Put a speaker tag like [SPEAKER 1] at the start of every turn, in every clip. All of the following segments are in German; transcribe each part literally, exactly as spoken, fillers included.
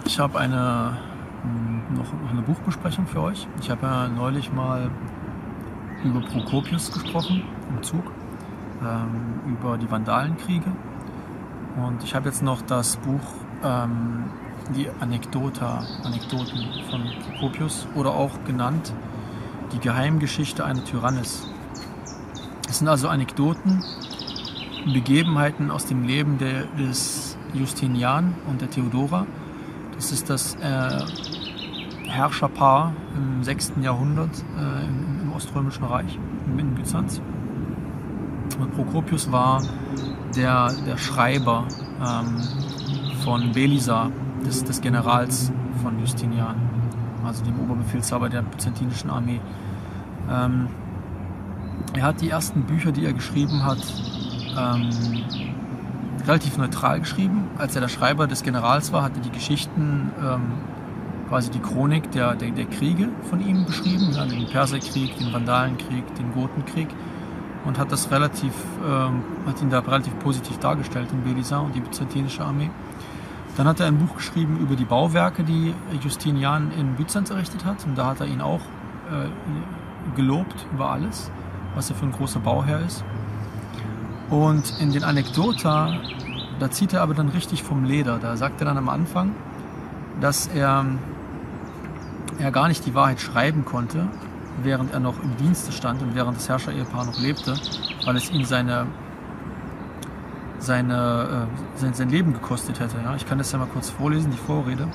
[SPEAKER 1] Ich habe eine, noch, noch eine Buchbesprechung für euch. Ich habe ja neulich mal über Prokopius gesprochen im Zug, ähm, über die Vandalenkriege. Und ich habe jetzt noch das Buch, ähm, die Anekdota, Anekdoten von Prokopius oder auch genannt die Geheimgeschichte einer Tyrannis. Es sind also Anekdoten, Begebenheiten aus dem Leben der, des Justinian und der Theodora. Das ist das äh, Herrscherpaar im sechsten Jahrhundert äh, im, im Oströmischen Reich, in Byzanz. Und Prokopius war der, der Schreiber ähm, von Belisar, des, des Generals von Justinian, also dem Oberbefehlshaber der byzantinischen Armee. Ähm, er hat die ersten Bücher, die er geschrieben hat, ähm, relativ neutral geschrieben. Als er der Schreiber des Generals war, hat er die Geschichten, ähm, quasi die Chronik der, der, der Kriege von ihm beschrieben, ja, den Perserkrieg, den Vandalenkrieg, den Gotenkrieg, und hat das relativ, ähm, hat ihn da relativ positiv dargestellt in Belisar und die byzantinische Armee. Dann hat er ein Buch geschrieben über die Bauwerke, die Justinian in Byzanz errichtet hat, und da hat er ihn auch äh, gelobt über alles, was er für ein großer Bauherr ist. Und in den Anekdota, da zieht er aber dann richtig vom Leder. Da sagt er dann am Anfang, dass er, er gar nicht die Wahrheit schreiben konnte, während er noch im Dienste stand und während das Herrscher-Ehepaar noch lebte, weil es ihn seine, seine, äh, sein, sein Leben gekostet hätte. Ja? Ich kann das ja mal kurz vorlesen, die Vorrede.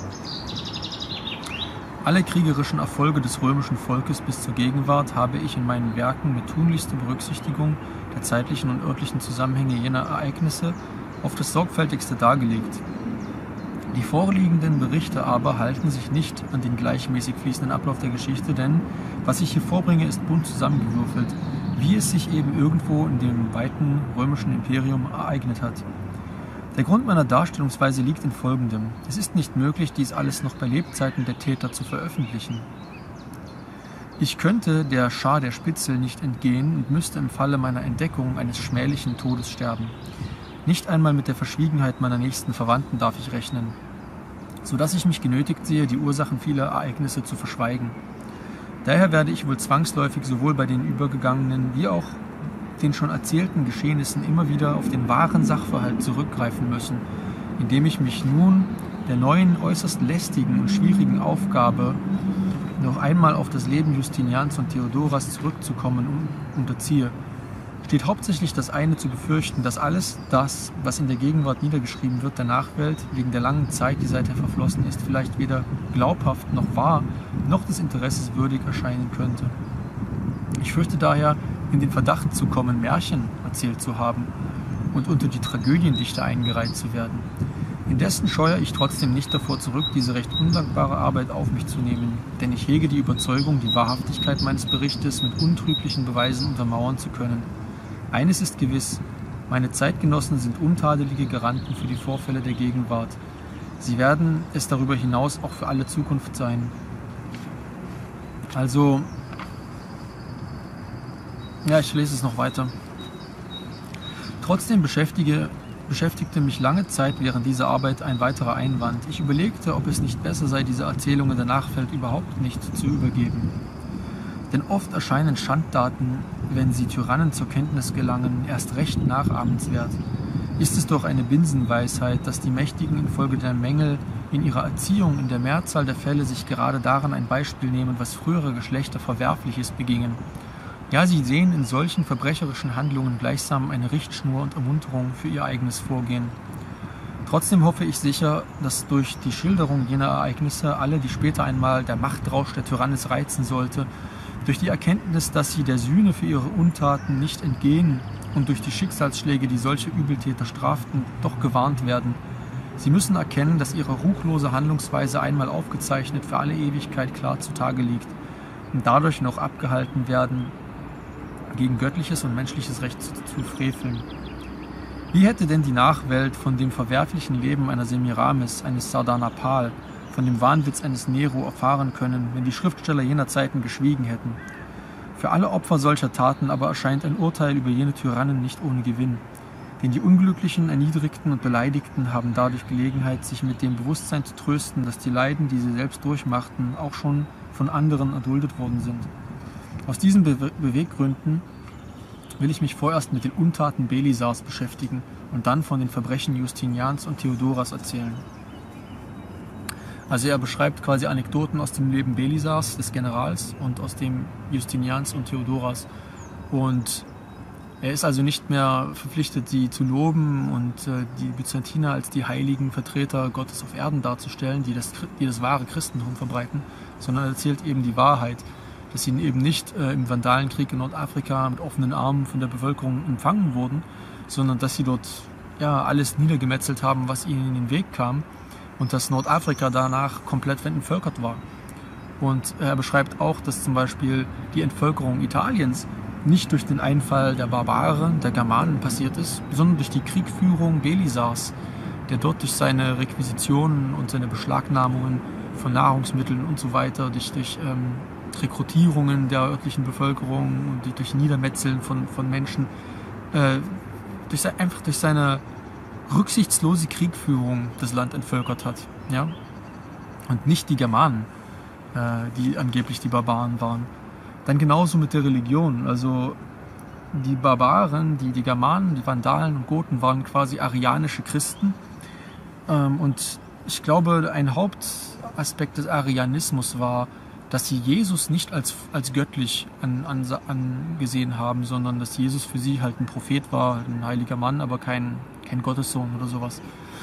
[SPEAKER 1] Alle kriegerischen Erfolge des römischen Volkes bis zur Gegenwart habe ich in meinen Werken mit tunlichster Berücksichtigung der zeitlichen und örtlichen Zusammenhänge jener Ereignisse auf das Sorgfältigste dargelegt. Die vorliegenden Berichte aber halten sich nicht an den gleichmäßig fließenden Ablauf der Geschichte, denn was ich hier vorbringe, ist bunt zusammengewürfelt, wie es sich eben irgendwo in dem weiten römischen Imperium ereignet hat. Der Grund meiner Darstellungsweise liegt in Folgendem: Es ist nicht möglich, dies alles noch bei Lebzeiten der Täter zu veröffentlichen. Ich könnte der Schar der Spitzel nicht entgehen und müsste im Falle meiner Entdeckung eines schmählichen Todes sterben. Nicht einmal mit der Verschwiegenheit meiner nächsten Verwandten darf ich rechnen, so dass ich mich genötigt sehe, die Ursachen vieler Ereignisse zu verschweigen. Daher werde ich wohl zwangsläufig sowohl bei den übergegangenen wie auch den schon erzählten Geschehnissen immer wieder auf den wahren Sachverhalt zurückgreifen müssen, indem ich mich nun der neuen, äußerst lästigen und schwierigen Aufgabe, noch einmal auf das Leben Justinians und Theodoras zurückzukommen, unterziehe. Steht hauptsächlich das eine zu befürchten, dass alles das, was in der Gegenwart niedergeschrieben wird, der Nachwelt, wegen der langen Zeit, die seither verflossen ist, vielleicht weder glaubhaft noch wahr, noch des Interesses würdig erscheinen könnte. Ich fürchte daher, in den Verdacht zu kommen, Märchen erzählt zu haben und unter die Tragödiendichte eingereiht zu werden. Indessen scheue ich trotzdem nicht davor zurück, diese recht undankbare Arbeit auf mich zu nehmen, denn ich hege die Überzeugung, die Wahrhaftigkeit meines Berichtes mit untrüglichen Beweisen untermauern zu können. Eines ist gewiss: Meine Zeitgenossen sind untadelige Garanten für die Vorfälle der Gegenwart. Sie werden es darüber hinaus auch für alle Zukunft sein. Also, ja, ich lese es noch weiter. Trotzdem beschäftige, beschäftigte mich lange Zeit während dieser Arbeit ein weiterer Einwand. Ich überlegte, ob es nicht besser sei, diese Erzählungen der Nachwelt überhaupt nicht zu übergeben. Denn oft erscheinen Schandtaten, wenn sie Tyrannen zur Kenntnis gelangen, erst recht nachahmenswert. Ist es doch eine Binsenweisheit, dass die Mächtigen infolge der Mängel in ihrer Erziehung in der Mehrzahl der Fälle sich gerade daran ein Beispiel nehmen, was frühere Geschlechter Verwerfliches begingen. Ja, sie sehen in solchen verbrecherischen Handlungen gleichsam eine Richtschnur und Ermunterung für ihr eigenes Vorgehen. Trotzdem hoffe ich sicher, dass durch die Schilderung jener Ereignisse alle, die später einmal der Machtrausch der Tyrannis reizen sollte, durch die Erkenntnis, dass sie der Sühne für ihre Untaten nicht entgehen und durch die Schicksalsschläge, die solche Übeltäter straften, doch gewarnt werden. Sie müssen erkennen, dass ihre ruchlose Handlungsweise einmal aufgezeichnet für alle Ewigkeit klar zutage liegt und dadurch noch abgehalten werden, gegen göttliches und menschliches Recht zu, zu freveln. Wie hätte denn die Nachwelt von dem verwerflichen Leben einer Semiramis, eines Sardanapal, von dem Wahnwitz eines Nero erfahren können, wenn die Schriftsteller jener Zeiten geschwiegen hätten? Für alle Opfer solcher Taten aber erscheint ein Urteil über jene Tyrannen nicht ohne Gewinn. Denn die Unglücklichen, Erniedrigten und Beleidigten haben dadurch Gelegenheit, sich mit dem Bewusstsein zu trösten, dass die Leiden, die sie selbst durchmachten, auch schon von anderen erduldet worden sind. Aus diesen Be- Beweggründen will ich mich vorerst mit den Untaten Belisars beschäftigen und dann von den Verbrechen Justinians und Theodoras erzählen. Also er beschreibt quasi Anekdoten aus dem Leben Belisars, des Generals, und aus dem Justinians und Theodoras. Und er ist also nicht mehr verpflichtet, sie zu loben und äh, die Byzantiner als die heiligen Vertreter Gottes auf Erden darzustellen, die das, die das wahre Christentum verbreiten, sondern er erzählt eben die Wahrheit, dass sie eben nicht äh, im Vandalenkrieg in Nordafrika mit offenen Armen von der Bevölkerung empfangen wurden, sondern dass sie dort ja, alles niedergemetzelt haben, was ihnen in den Weg kam, und dass Nordafrika danach komplett entvölkert war. Und er beschreibt auch, dass zum Beispiel die Entvölkerung Italiens nicht durch den Einfall der Barbaren, der Germanen passiert ist, sondern durch die Kriegführung Belisars, der dort durch seine Requisitionen und seine Beschlagnahmungen von Nahrungsmitteln und so weiter, durch, durch ähm, Rekrutierungen der örtlichen Bevölkerung und die, durch Niedermetzeln von, von Menschen, äh, durch, einfach durch seine rücksichtslose Kriegführung das Land entvölkert hat. Ja? Und nicht die Germanen, äh, die angeblich die Barbaren waren. Dann genauso mit der Religion. Also die Barbaren, die, die Germanen, die Vandalen und Goten waren quasi arianische Christen. Ähm, und ich glaube, ein Hauptaspekt des Arianismus war, dass sie Jesus nicht als, als göttlich an, an, angesehen haben, sondern dass Jesus für sie halt ein Prophet war, ein heiliger Mann, aber kein, kein Gottessohn oder sowas.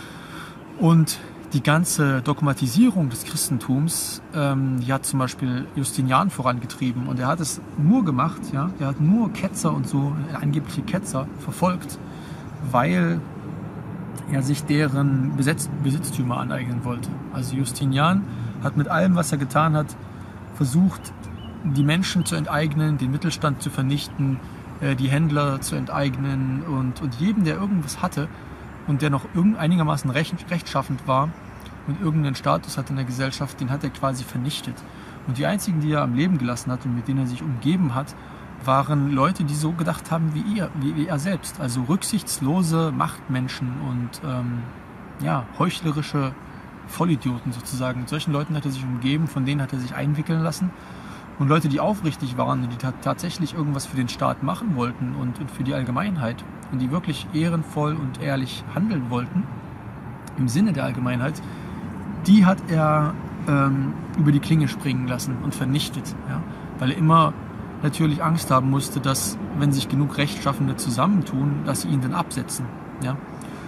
[SPEAKER 1] Und die ganze Dogmatisierung des Christentums, ähm, die hat zum Beispiel Justinian vorangetrieben, und er hat es nur gemacht, ja, er hat nur Ketzer und so, angebliche Ketzer, verfolgt, weil er sich deren Besitz, Besitztümer aneignen wollte. Also Justinian hat mit allem, was er getan hat, versucht, die Menschen zu enteignen, den Mittelstand zu vernichten, äh, die Händler zu enteignen und, und jedem, der irgendwas hatte und der noch irgend einigermaßen recht, rechtschaffend war und irgendeinen Status hatte in der Gesellschaft, den hat er quasi vernichtet. Und die einzigen, die er am Leben gelassen hat und mit denen er sich umgeben hat, waren Leute, die so gedacht haben wie er, wie, wie er selbst. Also rücksichtslose Machtmenschen und ähm, ja, heuchlerische Vollidioten sozusagen. Mit solchen Leuten hat er sich umgeben, von denen hat er sich einwickeln lassen. Und Leute, die aufrichtig waren und die tatsächlich irgendwas für den Staat machen wollten und, und für die Allgemeinheit und die wirklich ehrenvoll und ehrlich handeln wollten, im Sinne der Allgemeinheit, die hat er ähm, über die Klinge springen lassen und vernichtet. Ja? Weil er immer natürlich Angst haben musste, dass, wenn sich genug Rechtschaffende zusammentun, dass sie ihn dann absetzen. Ja?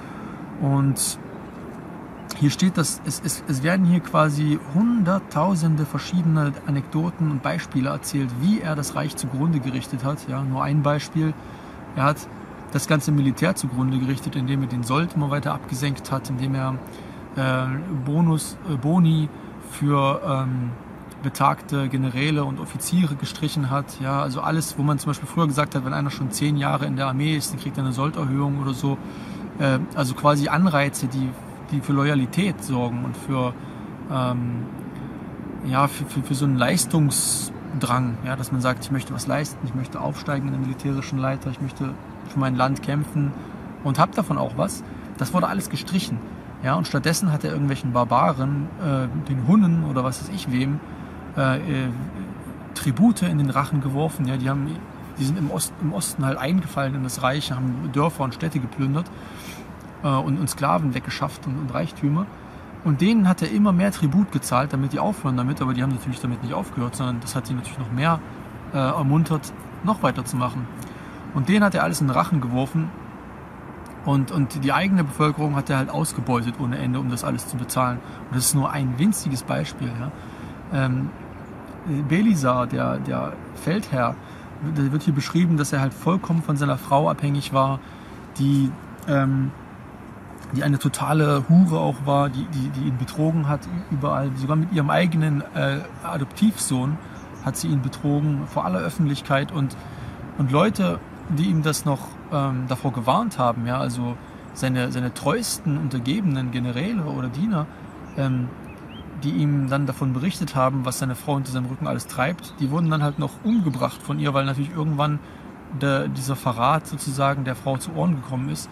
[SPEAKER 1] Und hier steht, dass es, es, es werden hier quasi hunderttausende verschiedene Anekdoten und Beispiele erzählt, wie er das Reich zugrunde gerichtet hat. Ja, nur ein Beispiel, er hat das ganze Militär zugrunde gerichtet, indem er den Sold immer weiter abgesenkt hat, indem er äh, Bonus, äh, Boni für ähm, betagte Generäle und Offiziere gestrichen hat. Ja, also alles, wo man zum Beispiel früher gesagt hat, wenn einer schon zehn Jahre in der Armee ist, dann kriegt er eine Solderhöhung oder so. Äh, also quasi Anreize, die die für Loyalität sorgen und für, ähm, ja, für, für, für so einen Leistungsdrang, ja, dass man sagt, ich möchte was leisten, ich möchte aufsteigen in der militärischen Leiter, ich möchte für mein Land kämpfen und habe davon auch was. Das wurde alles gestrichen. Ja, und stattdessen hat er irgendwelchen Barbaren, äh, den Hunnen oder was weiß ich wem, äh, äh, Tribute in den Rachen geworfen. Ja, die, haben, die sind im, Ost, im Osten halt eingefallen in das Reich, haben Dörfer und Städte geplündert. Und, und Sklaven weggeschafft und, und Reichtümer. Und denen hat er immer mehr Tribut gezahlt, damit die aufhören damit, aber die haben natürlich damit nicht aufgehört, sondern das hat sie natürlich noch mehr äh, ermuntert, noch weiter zu machen. Und denen hat er alles in den Rachen geworfen und, und die eigene Bevölkerung hat er halt ausgebeutet ohne Ende, um das alles zu bezahlen. Und das ist nur ein winziges Beispiel. Ja. Ähm, Belisar, der, der Feldherr, da wird hier beschrieben, dass er halt vollkommen von seiner Frau abhängig war, die ähm, die eine totale Hure auch war, die, die, die ihn betrogen hat überall. Sogar mit ihrem eigenen äh, Adoptivsohn hat sie ihn betrogen, vor aller Öffentlichkeit. Und, und Leute, die ihm das noch ähm, davor gewarnt haben, ja, also seine, seine treuesten untergebenen Generäle oder Diener, ähm, die ihm dann davon berichtet haben, was seine Frau unter seinem Rücken alles treibt, die wurden dann halt noch umgebracht von ihr, weil natürlich irgendwann der, dieser Verrat sozusagen der Frau zu Ohren gekommen ist.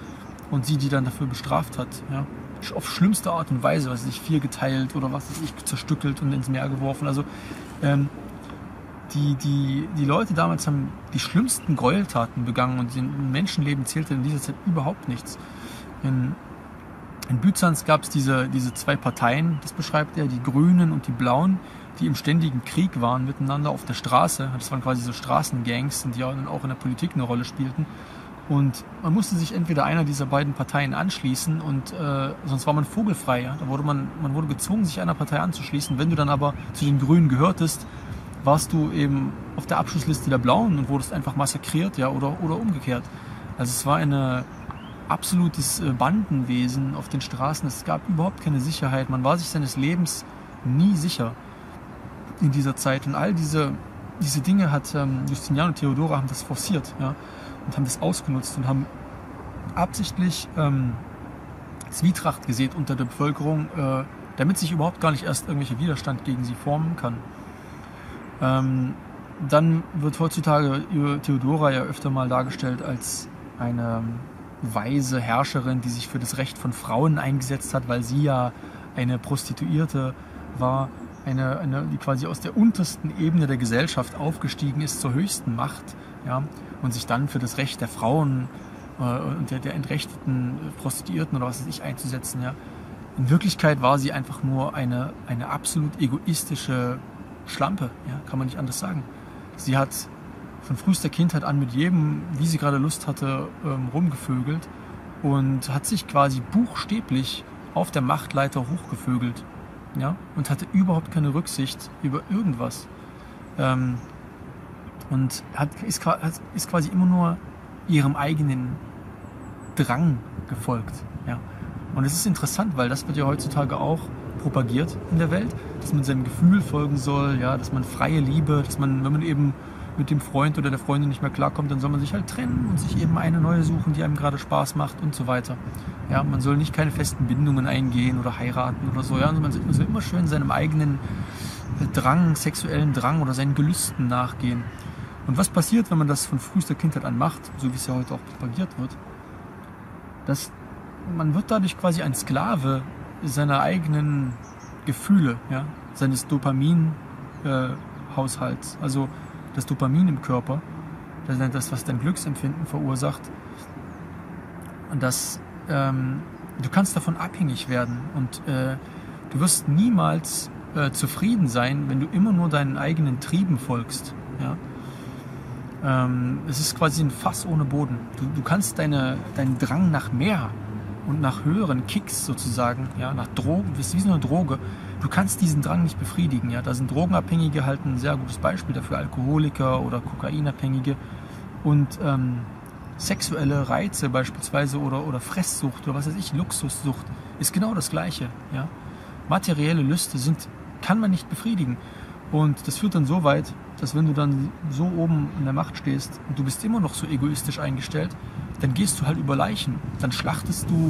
[SPEAKER 1] und sie die dann dafür bestraft hat. Ja? Auf schlimmste Art und Weise, was weiß ich, vier geteilt oder was weiß ich, zerstückelt und ins Meer geworfen. Also ähm, die, die, die Leute damals haben die schlimmsten Gräueltaten begangen und ein Menschenleben zählte in dieser Zeit überhaupt nichts. In, in Byzanz gab es diese, diese zwei Parteien, das beschreibt er, die Grünen und die Blauen, die im ständigen Krieg waren miteinander auf der Straße. Das waren quasi so Straßengangs, die auch in der Politik eine Rolle spielten. Und man musste sich entweder einer dieser beiden Parteien anschließen und äh, sonst war man vogelfrei. Ja? Da wurde man, man wurde gezwungen, sich einer Partei anzuschließen. Wenn du dann aber zu den Grünen gehörtest, warst du eben auf der Abschlussliste der Blauen und wurdest einfach massakriert, ja, oder, oder umgekehrt. Also es war ein absolutes Bandenwesen auf den Straßen. Es gab überhaupt keine Sicherheit. Man war sich seines Lebens nie sicher in dieser Zeit. Und all diese, diese Dinge hat ähm, Justinian und Theodora haben das forciert, ja, und haben das ausgenutzt und haben absichtlich ähm, Zwietracht gesät unter der Bevölkerung, äh, damit sich überhaupt gar nicht erst irgendwelcher Widerstand gegen sie formen kann. Ähm, dann wird heutzutage Theodora ja öfter mal dargestellt als eine weise Herrscherin, die sich für das Recht von Frauen eingesetzt hat, weil sie ja eine Prostituierte war, eine, eine, die quasi aus der untersten Ebene der Gesellschaft aufgestiegen ist zur höchsten Macht, ja, und sich dann für das Recht der Frauen äh, und der, der entrechteten Prostituierten oder was weiß ich einzusetzen. Ja. In Wirklichkeit war sie einfach nur eine, eine absolut egoistische Schlampe, ja, kann man nicht anders sagen. Sie hat von frühester Kindheit an mit jedem, wie sie gerade Lust hatte, ähm, rumgevögelt und hat sich quasi buchstäblich auf der Machtleiter hochgevögelt, ja, und hatte überhaupt keine Rücksicht über irgendwas. Ähm, und hat, ist, ist quasi immer nur ihrem eigenen Drang gefolgt. Ja. Und es ist interessant, weil das wird ja heutzutage auch propagiert in der Welt, dass man seinem Gefühl folgen soll, ja, dass man freie Liebe, dass man, wenn man eben mit dem Freund oder der Freundin nicht mehr klarkommt, dann soll man sich halt trennen und sich eben eine neue suchen, die einem gerade Spaß macht und so weiter. Ja, man soll nicht keine festen Bindungen eingehen oder heiraten oder so. Ja, man soll immer schön seinem eigenen Drang, sexuellen Drang oder seinen Gelüsten nachgehen. Und was passiert, wenn man das von frühester Kindheit an macht, so wie es ja heute auch propagiert wird? Dass man wird dadurch quasi ein Sklave seiner eigenen Gefühle, ja, seines Dopamin-Haushalts. Äh, also das Dopamin im Körper, das ist das, was dein Glücksempfinden verursacht. Und das, ähm, du kannst davon abhängig werden und äh, du wirst niemals äh, zufrieden sein, wenn du immer nur deinen eigenen Trieben folgst. Ja? Ähm, es ist quasi ein Fass ohne Boden. Du, du kannst deine, deinen Drang nach mehr und nach höheren Kicks sozusagen, ja, nach Drogen, das ist wie so eine Droge. Du kannst diesen Drang nicht befriedigen. Ja. Da sind Drogenabhängige halt ein sehr gutes Beispiel dafür, Alkoholiker oder Kokainabhängige. Und ähm, sexuelle Reize beispielsweise oder, oder Fresssucht oder was weiß ich, Luxussucht ist genau das Gleiche. Ja. Materielle Lüste sind, kann man nicht befriedigen. Und das führt dann so weit, dass wenn du dann so oben in der Macht stehst und du bist immer noch so egoistisch eingestellt, dann gehst du halt über Leichen. Dann schlachtest du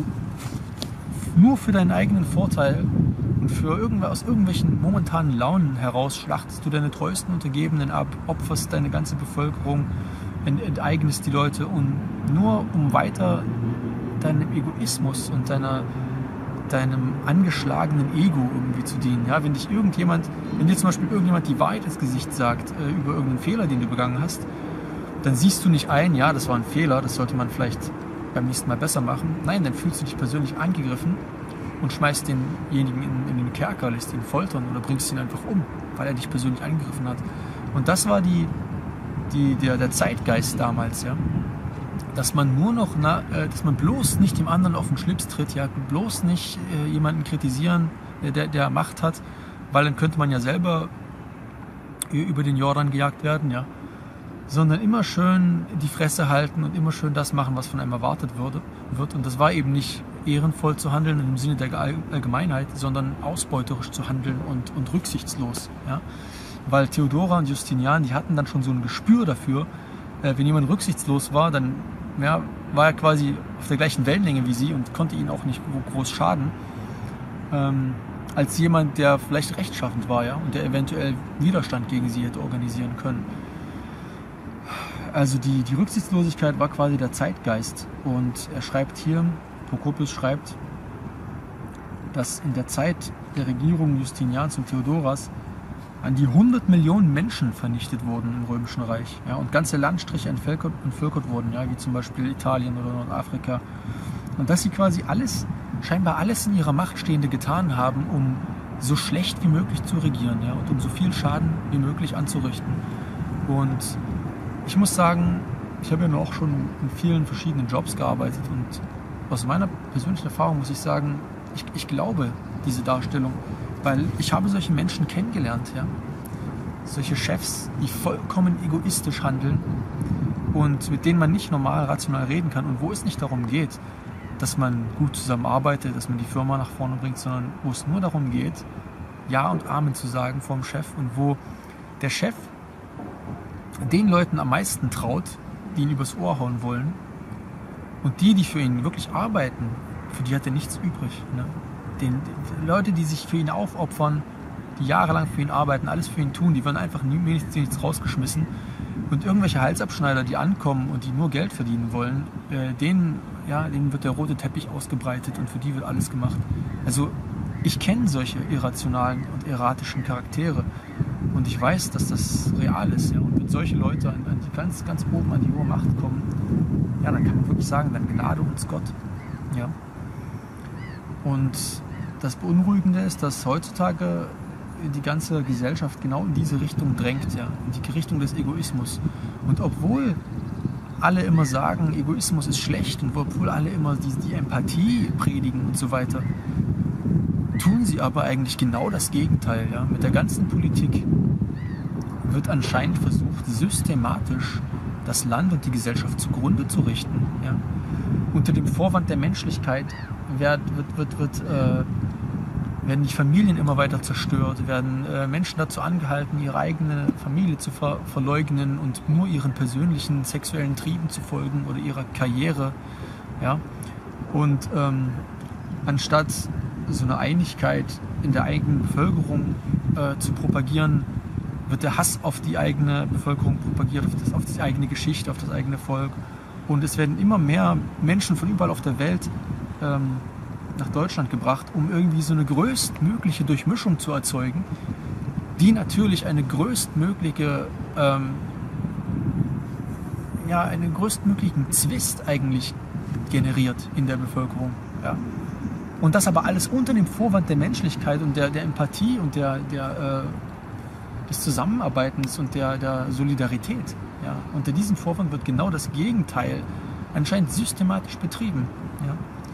[SPEAKER 1] nur für deinen eigenen Vorteil und für irgendwer aus irgendwelchen momentanen Launen heraus schlachtest du deine treuesten Untergebenen ab, opferst deine ganze Bevölkerung, enteignest die Leute und nur um weiter deinem Egoismus und deiner, deinem angeschlagenen Ego irgendwie zu dienen. Ja, wenn dich irgendjemand, wenn dir zum Beispiel irgendjemand die Wahrheit ins Gesicht sagt äh, über irgendeinen Fehler, den du begangen hast, dann siehst du nicht ein, ja, das war ein Fehler, das sollte man vielleicht beim nächsten Mal besser machen. Nein, dann fühlst du dich persönlich angegriffen und schmeißt denjenigen in, in den Kerker, lässt ihn foltern oder bringst ihn einfach um, weil er dich persönlich angegriffen hat. Und das war die, die, der, der Zeitgeist damals, ja. Dass man nur noch, na, äh, dass man bloß nicht dem anderen auf den Schlips tritt, ja, bloß nicht äh, jemanden kritisieren, äh, der, der Macht hat, weil dann könnte man ja selber über den Jordan gejagt werden, ja. Sondern immer schön die Fresse halten und immer schön das machen, was von einem erwartet würde, wird. Und das war eben nicht ehrenvoll zu handeln im Sinne der Allgemeinheit, sondern ausbeuterisch zu handeln und, und rücksichtslos. Ja? Weil Theodora und Justinian, die hatten dann schon so ein Gespür dafür, äh, wenn jemand rücksichtslos war, dann ja, war er quasi auf der gleichen Wellenlänge wie sie und konnte ihnen auch nicht groß schaden, ähm, als jemand, der vielleicht rechtschaffend war, ja, und der eventuell Widerstand gegen sie hätte organisieren können. Also die, die Rücksichtslosigkeit war quasi der Zeitgeist. Und er schreibt hier, Prokopius schreibt, dass in der Zeit der Regierung Justinians und Theodoras an die hundert Millionen Menschen vernichtet wurden im Römischen Reich. Ja, und ganze Landstriche entvölkert, entvölkert wurden, ja, wie zum Beispiel Italien oder Nordafrika. Und dass sie quasi alles, scheinbar alles in ihrer Macht Stehende getan haben, um so schlecht wie möglich zu regieren, ja, und um so viel Schaden wie möglich anzurichten. Und ich muss sagen, ich habe ja nur auch schon in vielen verschiedenen Jobs gearbeitet und aus meiner persönlichen Erfahrung muss ich sagen, ich, ich glaube diese Darstellung, weil ich habe solche Menschen kennengelernt, ja. Solche Chefs, die vollkommen egoistisch handeln und mit denen man nicht normal, rational reden kann und wo es nicht darum geht, dass man gut zusammenarbeitet, dass man die Firma nach vorne bringt, sondern wo es nur darum geht, Ja und Amen zu sagen vom Chef und wo der Chef den Leuten am meisten traut, die ihn übers Ohr hauen wollen und die, die für ihn wirklich arbeiten, für die hat er nichts übrig. Ne? Den, die Leute, die sich für ihn aufopfern, die jahrelang für ihn arbeiten, alles für ihn tun, die werden einfach nie, nichts, nichts rausgeschmissen. Und irgendwelche Halsabschneider, die ankommen und die nur Geld verdienen wollen, äh, denen, ja, denen wird der rote Teppich ausgebreitet und für die wird alles gemacht. Also ich kenne solche irrationalen und erratischen Charaktere und ich weiß, dass das real ist. Ja. Und wenn solche Leute an, an die ganz, ganz oben an die hohe Macht kommen, ja, dann kann man wirklich sagen, dann Gnade uns Gott. Ja. Und das Beunruhigende ist, dass heutzutage die ganze Gesellschaft genau in diese Richtung drängt, ja, in die Richtung des Egoismus. Und obwohl alle immer sagen, Egoismus ist schlecht und obwohl alle immer die, die Empathie predigen und so weiter, tun sie aber eigentlich genau das Gegenteil. Ja. Mit der ganzen Politik wird anscheinend versucht, systematisch das Land und die Gesellschaft zugrunde zu richten. Ja. Unter dem Vorwand der Menschlichkeit wird, wird, wird, wird äh, werden die Familien immer weiter zerstört, werden äh, Menschen dazu angehalten, ihre eigene Familie zu ver verleugnen und nur ihren persönlichen sexuellen Trieben zu folgen oder ihrer Karriere. Ja? Und ähm, anstatt so eine Einigkeit in der eigenen Bevölkerung äh, zu propagieren, wird der Hass auf die eigene Bevölkerung propagiert, auf, das, auf die eigene Geschichte, auf das eigene Volk. Und es werden immer mehr Menschen von überall auf der Welt ähm, nach Deutschland gebracht, um irgendwie so eine größtmögliche Durchmischung zu erzeugen, die natürlich eine größtmögliche, ähm, ja, einen größtmöglichen Zwist eigentlich generiert in der Bevölkerung. Ja. Und das aber alles unter dem Vorwand der Menschlichkeit und der, der Empathie und der, der, äh, des Zusammenarbeitens und der, der Solidarität. Ja. Unter diesem Vorwand wird genau das Gegenteil anscheinend systematisch betrieben. Ja.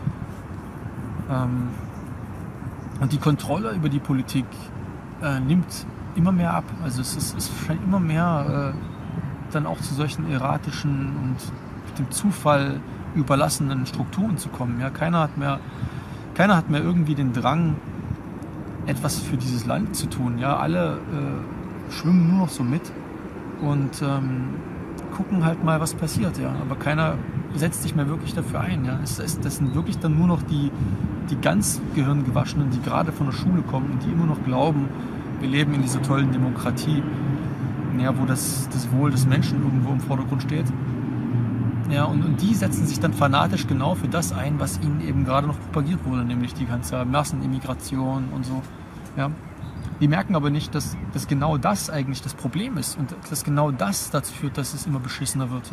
[SPEAKER 1] Und die Kontrolle über die Politik äh, nimmt immer mehr ab. Also es, ist, es scheint immer mehr äh, dann auch zu solchen erratischen und dem Zufall überlassenen Strukturen zu kommen. Ja, keiner hat mehr, keiner hat mehr irgendwie den Drang, etwas für dieses Land zu tun. Ja, alle äh, schwimmen nur noch so mit und ähm, gucken halt mal, was passiert. Ja, aber keiner setzt sich mehr wirklich dafür ein. Ja, es, es, das sind wirklich dann nur noch die die ganz Gehirngewaschenen, die gerade von der Schule kommen und die immer noch glauben, wir leben in dieser tollen Demokratie, ja, wo das, das Wohl des Menschen irgendwo im Vordergrund steht. Ja, und, und die setzen sich dann fanatisch genau für das ein, was ihnen eben gerade noch propagiert wurde, nämlich die ganze Massenimmigration und so. Ja. Die merken aber nicht, dass, dass genau das eigentlich das Problem ist und dass genau das dazu führt, dass es immer beschissener wird.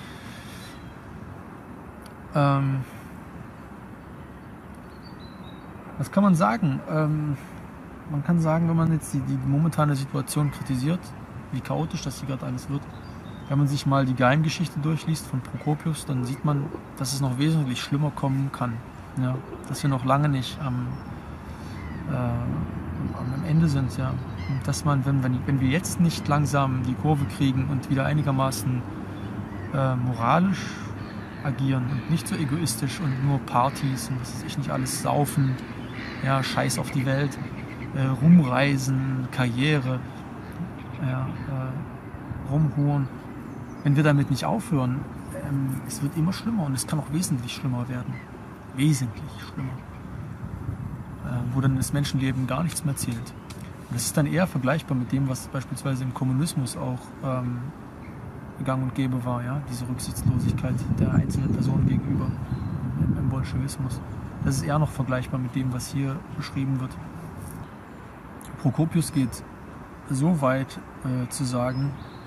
[SPEAKER 1] Ja. Ähm, Was kann man sagen? Ähm, man kann sagen, wenn man jetzt die, die momentane Situation kritisiert, wie chaotisch das hier gerade alles wird, wenn man sich mal die Geheimgeschichte durchliest von Prokopius, dann sieht man, dass es noch wesentlich schlimmer kommen kann. Ja? Dass wir noch lange nicht am, äh, am Ende sind. Ja? Und dass man, wenn, wenn, wenn wir jetzt nicht langsam die Kurve kriegen und wieder einigermaßen äh, moralisch agieren und nicht so egoistisch und nur Partys und das ist ich nicht alles saufen, ja, Scheiß auf die Welt, äh, rumreisen, Karriere, ja, äh, rumhuren. Wenn wir damit nicht aufhören, ähm, es wird immer schlimmer und es kann auch wesentlich schlimmer werden. Wesentlich schlimmer. Äh, wo dann das Menschenleben gar nichts mehr zählt. Und das ist dann eher vergleichbar mit dem, was beispielsweise im Kommunismus auch ähm, gang und gäbe war, ja, diese Rücksichtslosigkeit der einzelnen Personen gegenüber im, im Bolschewismus. Das ist eher noch vergleichbar mit dem, was hier beschrieben wird. Prokopius geht so weit äh, zu sagen,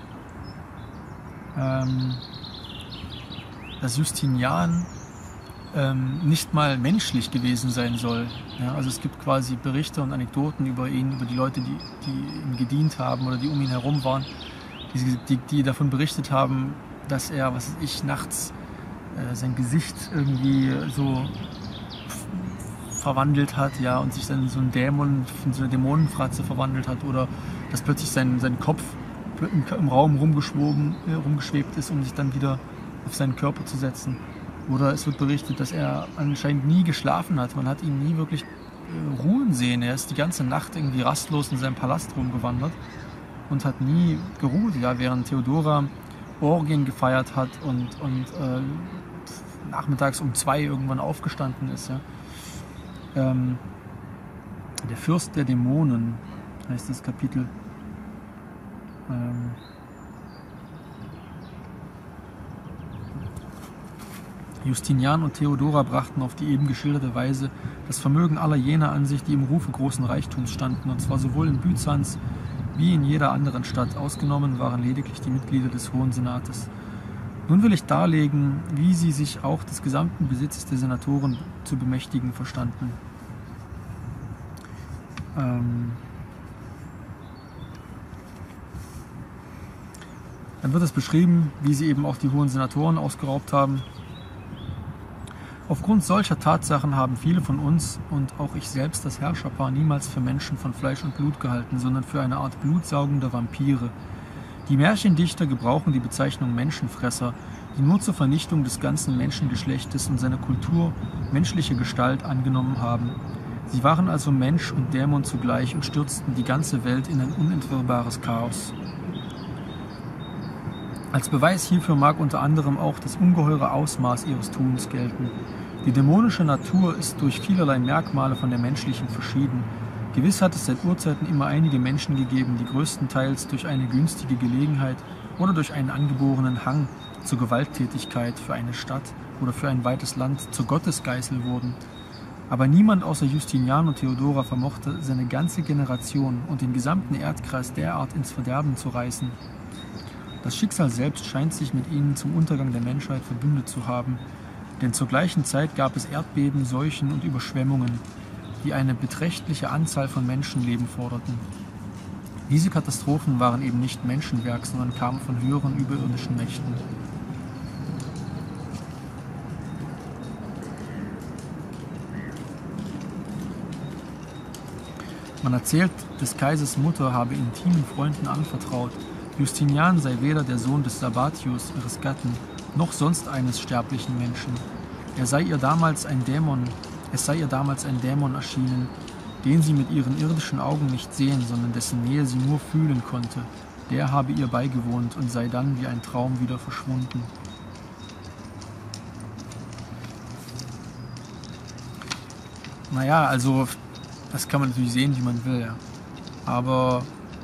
[SPEAKER 1] ähm, dass Justinian ähm, nicht mal menschlich gewesen sein soll. Ja, also es gibt quasi Berichte und Anekdoten über ihn, über die Leute, die, die ihm gedient haben oder die um ihn herum waren, die, die, die davon berichtet haben, dass er, was weiß ich, nachts äh, sein Gesicht irgendwie so verwandelt hat, ja, und sich dann in so einen Dämon, in so eine Dämonenfratze verwandelt hat, oder dass plötzlich sein, sein Kopf im, im Raum rumgeschwoben, äh, rumgeschwebt ist, um sich dann wieder auf seinen Körper zu setzen. Oder es wird berichtet, dass er anscheinend nie geschlafen hat. Man hat ihn nie wirklich äh, ruhen sehen. Er ist die ganze Nacht irgendwie rastlos in seinem Palast rumgewandert und hat nie geruht, ja, während Theodora Orgien gefeiert hat und, und äh, nachmittags um zwei irgendwann aufgestanden ist. Ja. Ähm, der Fürst der Dämonen heißt das Kapitel. Ähm, Justinian und Theodora brachten auf die eben geschilderte Weise das Vermögen aller jener an sich, die im Rufe großen Reichtums standen, und zwar sowohl in Byzanz wie in jeder anderen Stadt. Ausgenommen waren lediglich die Mitglieder des Hohen Senates. Nun will ich darlegen, wie sie sich auch des gesamten Besitzes der Senatoren zu bemächtigen verstanden. Ähm Dann wird es beschrieben, wie sie eben auch die hohen Senatoren ausgeraubt haben. Aufgrund solcher Tatsachen haben viele von uns und auch ich selbst das Herrscherpaar niemals für Menschen von Fleisch und Blut gehalten, sondern für eine Art blutsaugender Vampire. Die Märchendichter gebrauchen die Bezeichnung Menschenfresser, die nur zur Vernichtung des ganzen Menschengeschlechtes und seiner Kultur menschliche Gestalt angenommen haben. Sie waren also Mensch und Dämon zugleich und stürzten die ganze Welt in ein unentwirrbares Chaos. Als Beweis hierfür mag unter anderem auch das ungeheure Ausmaß ihres Tuns gelten. Die dämonische Natur ist durch vielerlei Merkmale von der menschlichen verschieden. Gewiss hat es seit Urzeiten immer einige Menschen gegeben, die größtenteils durch eine günstige Gelegenheit oder durch einen angeborenen Hang zur Gewalttätigkeit für eine Stadt oder für ein weites Land zur Gottesgeißel wurden. Aber niemand außer Justinian und Theodora vermochte, seine ganze Generation und den gesamten Erdkreis derart ins Verderben zu reißen. Das Schicksal selbst scheint sich mit ihnen zum Untergang der Menschheit verbündet zu haben, denn zur gleichen Zeit gab es Erdbeben, Seuchen und Überschwemmungen, die eine beträchtliche Anzahl von Menschenleben forderten. Diese Katastrophen waren eben nicht Menschenwerk, sondern kamen von höheren überirdischen Mächten. Man erzählt, des Kaisers Mutter habe intimen Freunden anvertraut, Justinian sei weder der Sohn des Sabatius, ihres Gatten, noch sonst eines sterblichen Menschen. Er sei ihr damals ein Dämon, es sei ihr damals ein Dämon erschienen, den sie mit ihren irdischen Augen nicht sehen, sondern dessen Nähe sie nur fühlen konnte. Der habe ihr beigewohnt und sei dann wie ein Traum wieder verschwunden. Naja, also das kann man natürlich sehen, wie man will, ja. Aber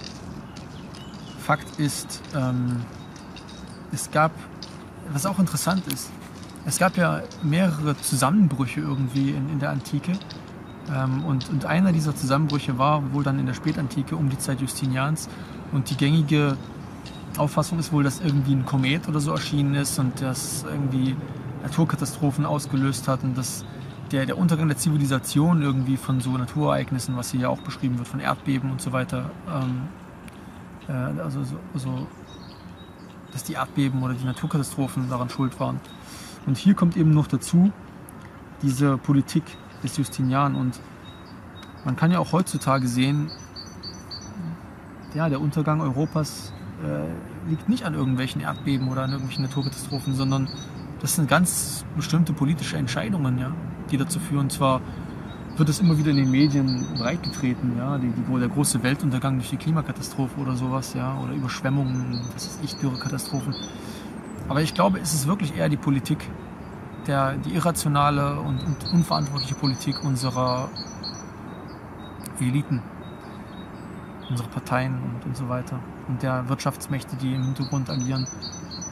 [SPEAKER 1] Fakt ist, ähm, es gab, was auch interessant ist, es gab ja mehrere Zusammenbrüche irgendwie in, in der Antike. Ähm, und, und einer dieser Zusammenbrüche war wohl dann in der Spätantike um die Zeit Justinians. Und die gängige Auffassung ist wohl, dass irgendwie ein Komet oder so erschienen ist und das irgendwie Naturkatastrophen ausgelöst hat und dass der, der Untergang der Zivilisation irgendwie von so Naturereignissen, was hier ja auch beschrieben wird, von Erdbeben und so weiter, ähm, Also, so, also, dass die Erdbeben oder die Naturkatastrophen daran schuld waren. Und hier kommt eben noch dazu diese Politik des Justinian. Und man kann ja auch heutzutage sehen, ja, der Untergang Europas äh, liegt nicht an irgendwelchen Erdbeben oder an irgendwelchen Naturkatastrophen, sondern das sind ganz bestimmte politische Entscheidungen, ja, die dazu führen. Zwar wird es immer wieder in den Medien breitgetreten, ja, die, die, wo der große Weltuntergang durch die Klimakatastrophe oder sowas, ja, oder Überschwemmungen, das ist echt Dürrekatastrophen. Aber ich glaube, es ist wirklich eher die Politik, der, die irrationale und, und unverantwortliche Politik unserer Eliten, unserer Parteien und, und so weiter und der Wirtschaftsmächte, die im Hintergrund agieren,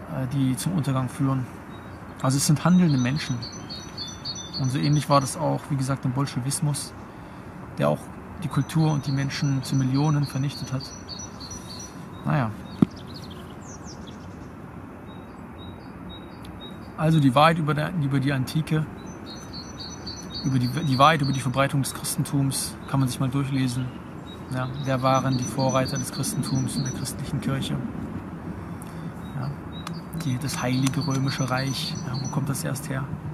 [SPEAKER 1] äh, die zum Untergang führen. Also es sind handelnde Menschen. Und so ähnlich war das auch, wie gesagt, im Bolschewismus, der auch die Kultur und die Menschen zu Millionen vernichtet hat. Naja. Also die Wahrheit über, der, über die Antike, über die, die Wahrheit über die Verbreitung des Christentums kann man sich mal durchlesen. Ja, wer waren die Vorreiter des Christentums und der christlichen Kirche? Ja, die, das Heilige Römische Reich, ja, wo kommt das erst her?